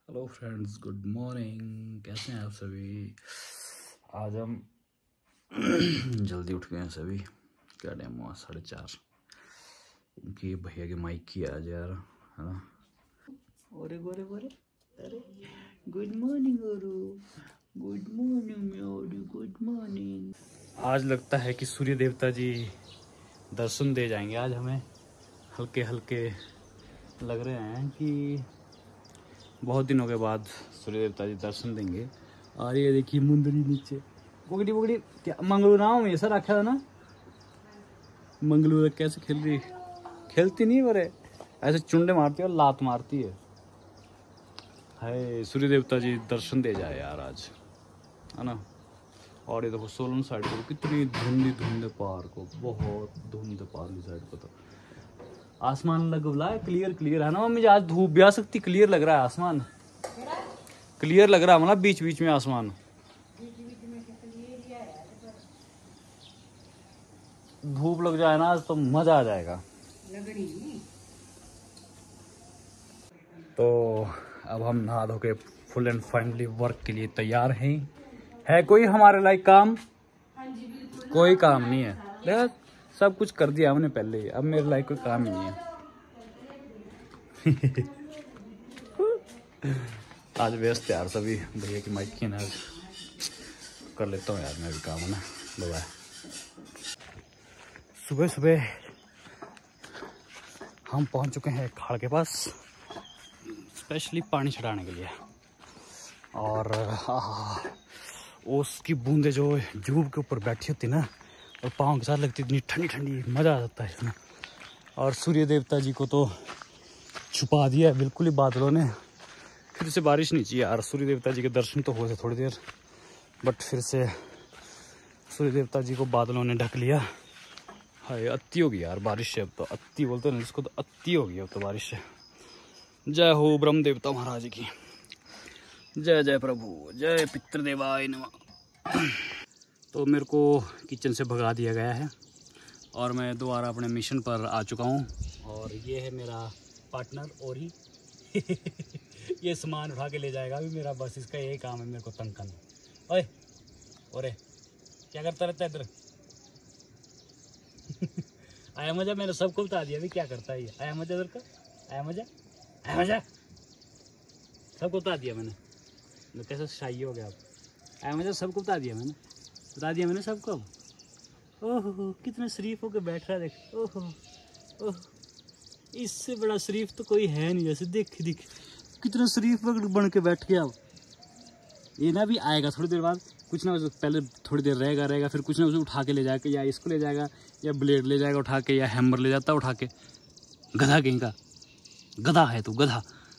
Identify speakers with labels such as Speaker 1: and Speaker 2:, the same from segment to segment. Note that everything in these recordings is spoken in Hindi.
Speaker 1: Hello friends, good morning. कैसे हैं आप सभी? आज हम जल्दी उठ गए हैं सभी। क्या टाइम हुआ? 4:30। क्योंकि भैया की माइक की आज यार, है ना। अरे गोरे गोरे, अरे good morning guru, good morning मेरी, गुड मॉर्निंग। आज लगता है कि सूर्य देवता जी दर्शन दे जाएंगे आज हमें। हल्के हल्के लग रहे हैं कि बहुत दिनों के बाद सूर्य देवता जी दर्शन देंगे। और ये देखिए मुंदरी नीचे बुगड़ी बुगड़ी, क्या मंगलू नाम है सर रखा था ना। मंगलू कैसे खेल रही, खेलती नहीं बरे, ऐसे चुंडे मारती है और लात मारती है। हाय सूर्य देवता जी दर्शन दे जाए यार आज, है ना। और ये देखो सोलन साइड को कितनी धुंध पार को, बहुत धुंध पार साइड को। तो आसमान लग रहा है क्लियर क्लियर, है ना मम्मी। आज धूप भी आ सकती, क्लियर लग रहा है आसमान, क्लियर लग रहा है मतलब बीच बीच में आसमान। धूप लग जाए ना आज तो मजा आ जाएगा। तो अब हम नहा धो के फुल एंड फाइनली वर्क के लिए तैयार हैं। है कोई हमारे लायक काम? कोई काम नहीं है, देखा सब कुछ कर दिया हमने पहले ही, अब मेरे लायक कोई काम ही नहीं है। आज व्यस्त यार सभी, भैया की माइक की ना कर लेता हूँ यार मैं भी काम, है ना। बाय। सुबह सुबह हम पहुंच चुके हैं खाड़ के पास, स्पेशली पानी चढ़ाने के लिए। और उसकी बूंदे जो जूब के ऊपर बैठी होती ना और पाँव के साथ लगती, इतनी ठंडी ठंडी, मज़ा आ जाता है इसमें। और सूर्य देवता जी को तो छुपा दिया है बिल्कुल ही बादलों ने। फिर से बारिश नहीं चाहिए यार, सूर्य देवता जी के दर्शन तो हो थे थोड़ी देर, बट फिर से सूर्य देवता जी को बादलों ने ढक लिया। हाय अति होगी यार बारिश से, अब तो अति बोलते हैं इसको, तो अति होगी अब तो बारिश से। जय हो ब्रह्म देवता महाराज की, जय जय प्रभु, जय पितृदेवाय नमः। तो मेरे को किचन से भगा दिया गया है और मैं दोबारा अपने मिशन पर आ चुका हूँ। और ये है मेरा पार्टनर और ही ये सामान उठा के ले जाएगा अभी मेरा, बस इसका यही काम है, मेरे को तंग करना। ओए ओरे क्या करता रहता है इधर? आया मजा, मैंने सबको बता दिया अभी क्या करता है ये। आया मजा इधर का, आया मजा, आया मजा, सबको बता दिया मैंने। मैं कैसे शाही हो गया आप? आया मजा सबको बता दिया मैंने, बता दिया मैंने सबको। ओहो कितना शरीफ होकर बैठ रहा है देख। ओहो ओह, इससे बड़ा शरीफ तो कोई है नहीं। जैसे देख देख कितना शरीफ बन के बैठ गया। ये ना भी आएगा थोड़ी देर बाद, कुछ ना पहले थोड़ी देर रहेगा, फिर कुछ ना कुछ उठा के ले जाएगा, या इसको ले जाएगा या ब्लेड ले जाएगा उठा के, या हैमर ले जाता उठा के। गधा कहीं का, गधा है तू गधा।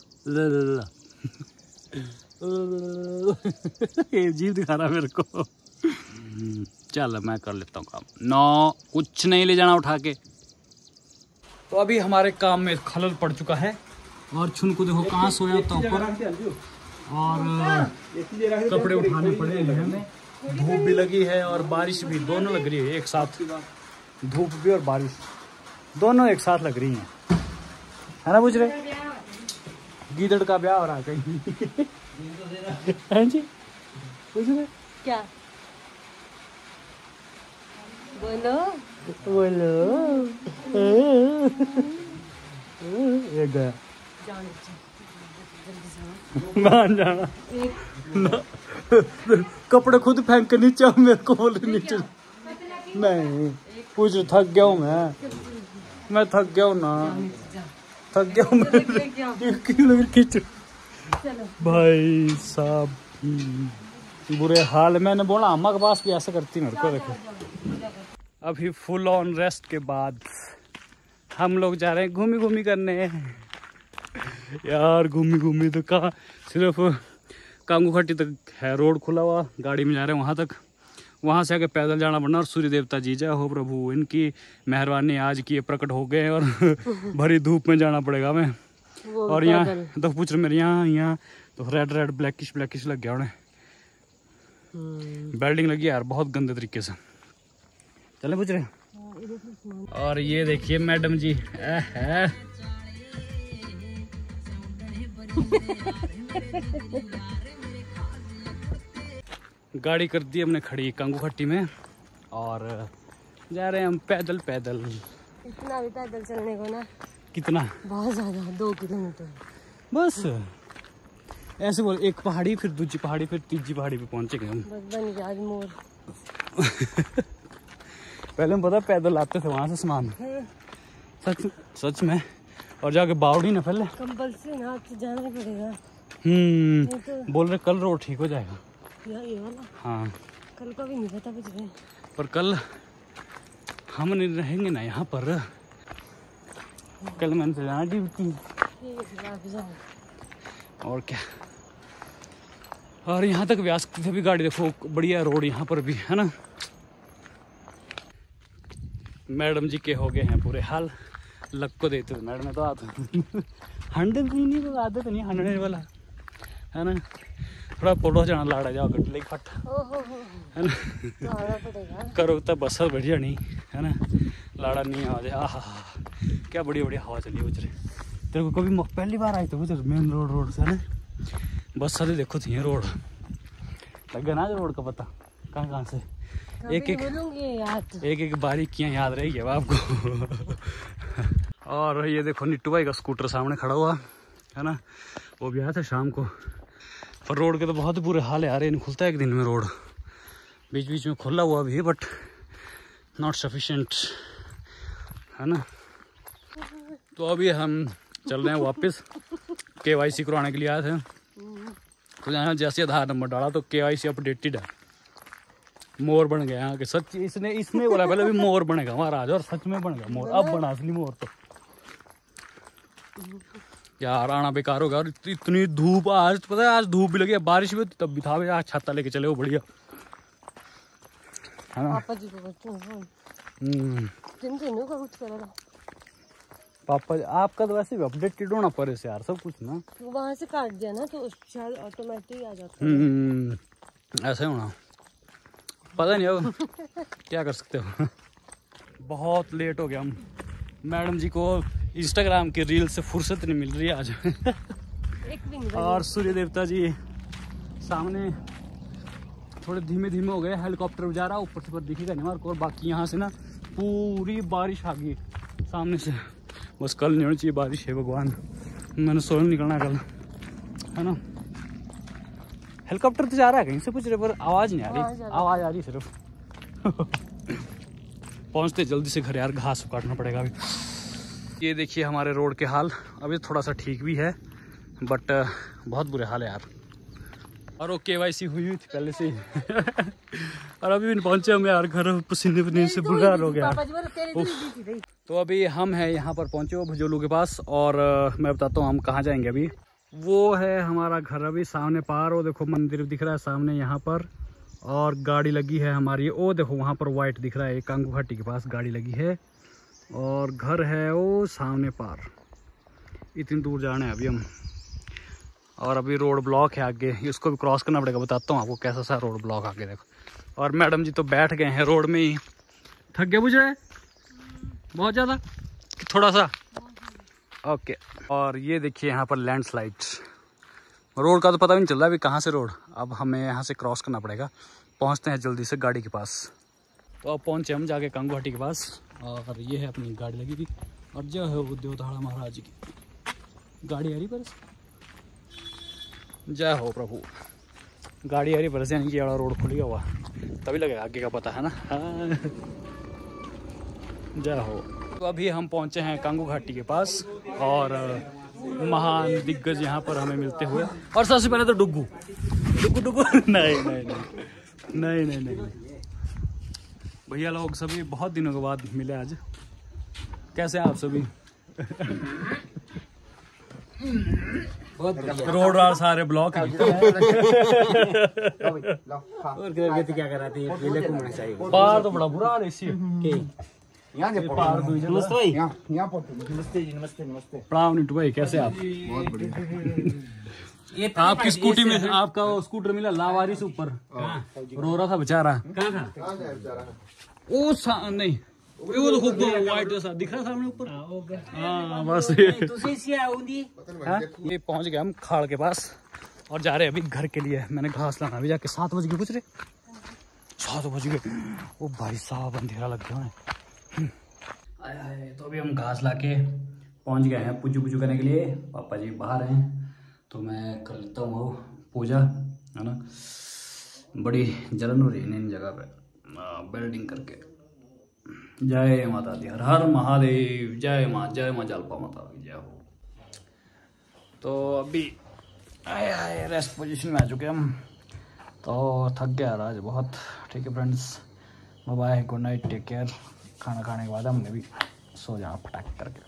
Speaker 1: ये जीव दिखा रहा मेरे को। चल मैं कर लेता हूँ काम। नो कुछ नहीं ले जाना उठा के। तो अभी हमारे काम में खलल पड़ चुका है और छुन को देखो कहाँ सोया होता ऊपर, और कपड़े उठाने पड़े हैं हमें। धूप भी लगी है और बारिश भी, दोनों लग रही है एक साथ। धूप भी और बारिश दोनों एक साथ लग रही हैं, है ना। पूछ रहे गीदड़ का ब्याह हो रहा है कहीं? हैं जी पूछ रहे
Speaker 2: क्या? बोलो
Speaker 1: बोलो। एक गया मान जाना ना, कपड़े खुद फेंक के नीचे, मेरे को बोल नीचे नहीं। पूछ थक गया हूँ मैं थक गया हूँ ना, थक गया हूँ मैं। खींच भाई साहब, बुरे हाल। मैंने बोला अम्मा के पास भी ऐसा करती मेरे को। देखो अभी फुल ऑन रेस्ट के बाद हम लोग जा रहे हैं घूमी घूमी करने यार। घूमी घूमी तो कहाँ, सिर्फ कांगू खट्टी तक है रोड खुला हुआ, गाड़ी में जा रहे हैं वहाँ तक। वहाँ से आके पैदल जाना पड़ना। और सूर्य देवता जी जय हो प्रभु, इनकी मेहरबानी आज की प्रकट हो गए और भरी धूप में जाना पड़ेगा हमें। और यहाँ तो पूछ रहे मेरे यहाँ तो रेड ब्लैकिश लग गया उन्हें। बेल्डिंग लगी यार बहुत गंदे तरीके से। चले पूछ रहे। और ये देखिए मैडम जी, गाड़ी कर दी हमने खड़ी कांगू घाटी में और जा रहे हैं हम पैदल पैदल।
Speaker 2: इतना भी पैदल चलने को ना,
Speaker 1: कितना,
Speaker 2: बहुत ज्यादा, 2 किलोमीटर
Speaker 1: बस ऐसे बोल, एक पहाड़ी फिर दूसरी पहाड़ी फिर तीसरी पहाड़ी पे पहुंचे गए हम।
Speaker 2: बस बन गया आज मोर।
Speaker 1: पहले हम पता पैदल आते थे वहां से सामान, सच में। और जाके बावड़ी ना पहले
Speaker 2: कंपल्सरी ना तो जाना पड़ेगा।
Speaker 1: तो बोल रहे कल रोड ठीक हो जाएगा।
Speaker 2: ये वाला
Speaker 1: हाँ,
Speaker 2: कल का भी नहीं पता कुछ भी।
Speaker 1: पर कल हम नहीं रहेंगे ना यहाँ पर, कल मैंने तो जाना ड्यूटी। और क्या, और यहाँ तक व्यास से भी गाड़ी देखो, बढ़िया रोड यहाँ पर भी है ना। मैडम जी के हो गए हैं पूरे हाल, लग को देते थे मैडम ने तो आते 100 नहीं तो आदत नहीं 100 वाला है ना। थोड़ा फोटो जाना लाड़ा जाओ गट लेके फट है ना, करो तब बस बढ़िया नहीं है ना, लाड़ा नहीं आ जाए। आहा क्या बढ़िया बढ़िया हवा चली उजरे। तेरे को कभी पहली बार आए थे उधर मेन रोड से ना, बस सारे देखो थी रोड लग गया ना रोड का पता कहाँ से, एक एक बारीकियाँ याद रहेगी अब आपको। और ये देखो निट्टू भाई का स्कूटर सामने खड़ा हुआ है ना, वो भी आया था शाम को। पर रोड के तो बहुत बुरे हाल है यार, ये नहीं खुलता है एक दिन में रोड, बीच बीच में खुला हुआ भी बट नॉट सफिशिएंट है ना। तो अभी हम चल रहे हैं वापस, KYC करवाने के लिए आए थे। तो यहाँ जैसे आधार नंबर डाला तो KYC अपडेटेड है, मोर बन गया यहाँ के। सच इसने बोला पहले भी मोर बनेगा महाराज, और सच में बन गया मोर, अब बना असली मोर। तो यार आना बेकार होगा, और इतनी धूप आज, पता है आज धूप भी लगी, बारिश भी तब भी था, आज छाता लेके चले वो बढ़िया है ना।
Speaker 2: पापा जी को
Speaker 1: पापा आपका तो वैसे भी अपडेटेड होना पड़े से यार सब कुछ ना,
Speaker 2: वहाँ से काट दिया ना तो शायद ऑटोमेटिक आ जाता है।
Speaker 1: ऐसे होना पता नहीं अब क्या कर सकते हो। बहुत लेट हो गया हम, मैडम जी को इंस्टाग्राम के रील से फुर्सत नहीं मिल रही आज। और सूर्य देवता जी सामने थोड़े धीमे धीमे हो गए, हेलीकॉप्टर जा रहा ऊपर से पर दिखेगा नहीं हमारे को। और बाकी यहाँ से ना पूरी बारिश आ गई सामने से, बस कल नहीं होनी चाहिए बारिश है भगवान, मैंने सोलन निकलना कल है ना। हेलीकॉप्टर तो जा रहा है कहीं से कुछ, पर आवाज़ नहीं आ रही, आवाज़ आ रही सिर्फ। पहुँचते जल्दी से घर यार, घास काटना पड़ेगा अभी। ये देखिए हमारे रोड के हाल, अभी थोड़ा सा ठीक भी है बट बहुत बुरे हाल है यार। और वो KYC हुई थी पहले से ही। और अभी भी पहुंचे हम यार घर, पसीने पसीने से बुरा हो गया। तो अभी हम हैं यहाँ पर पहुंचे हो भजोलू के पास, और मैं बताता हूँ हम कहाँ जाएंगे अभी। वो है हमारा घर अभी सामने पार, वो देखो मंदिर दिख रहा है सामने यहाँ पर, और गाड़ी लगी है हमारी, वो देखो वहाँ पर वाइट दिख रहा है, कांगू घाटी के पास गाड़ी लगी है, और घर है वो सामने पार। इतनी दूर जाना है अभी हम, और अभी रोड ब्लॉक है आगे, इसको भी क्रॉस करना पड़ेगा। बताता हूँ आपको कैसा सा रोड ब्लॉक आगे देखो। और मैडम जी तो बैठ गए हैं रोड में ही, थक गए बुझ रहे बहुत ज़्यादा, थोड़ा सा ओके। और ये देखिए यहाँ पर लैंडस्लाइड, रोड का तो पता भी नहीं चल रहा अभी कहाँ से रोड, अब हमें यहाँ से क्रॉस करना पड़ेगा। पहुँचते हैं जल्दी से गाड़ी के पास। तो अब पहुँचे हम जाके कांगू घाटी के पास, और ये है अपनी गाड़ी लगी थी, और जो है वो देवताड़ा महाराज जी की गाड़ी आ रही पर, जय हो प्रभु। गाड़ी आ रही पर यानी कि रोड खुल गया हुआ, तभी लगेगा आगे का पता है ना। जय हो। तो अभी हम पहुंचे हैं कांगू घाटी के पास, और महान दिग्गज यहाँ पर हमें मिलते हुए। और सबसे पहले तो डुग्गू डुग्गू डुग्गू नहीं नहीं नहीं नहीं नहीं नहीं भैया लोग सभी बहुत दिनों के बाद मिले आज। कैसे हैं आप सभी? रोड और सारे ब्लॉक हैं।
Speaker 3: और क्या कर रही है?
Speaker 1: बाहर तो बड़ा बुरा हाल है इसी।
Speaker 3: नमस्ते।
Speaker 1: प्रणाम निट्टू भाई, कैसे आप?
Speaker 3: बहुत बढ़िया।
Speaker 1: आपकी स्कूटी में आपका वो स्कूटर मिला लावारी से ऊपर, रो रहा था बेचारा।
Speaker 3: कहाँ था?
Speaker 1: वो नहीं वो देखो व्हाइट जैसा दिख रहा सामने ऊपर। हाँ बस ये पहुंच गए हम खाड़ के पास और जा रहे हैं अभी घर के लिए। मैंने घास लाना अभी जाके 7 बज गए कुछ रे 7 बज गए। वो भाई साहब अंधेरा लग गया है। तो अभी हम घास लाके पहुंच गए हैं पूजू पूजू करने के लिए। पापा जी बाहर हैं तो मैं कर लेता हूँ पूजा, है ना। बड़ी जलन हो रही है इन जगह पे बिल्डिंग करके। जय माता दी, हर हर महादेव, जय माँ जालपा माता की जय हो। तो अभी आए रेस्ट पोजीशन में आ चुके हम, तो थक गया आज बहुत। ठीक है friends, bye bye, good night, take care. खाना खाने के बाद हमने भी सो जाना फटाक करके।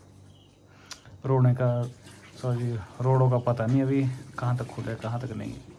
Speaker 1: रोडों का पता नहीं अभी कहाँ तक खुले कहाँ तक नहीं।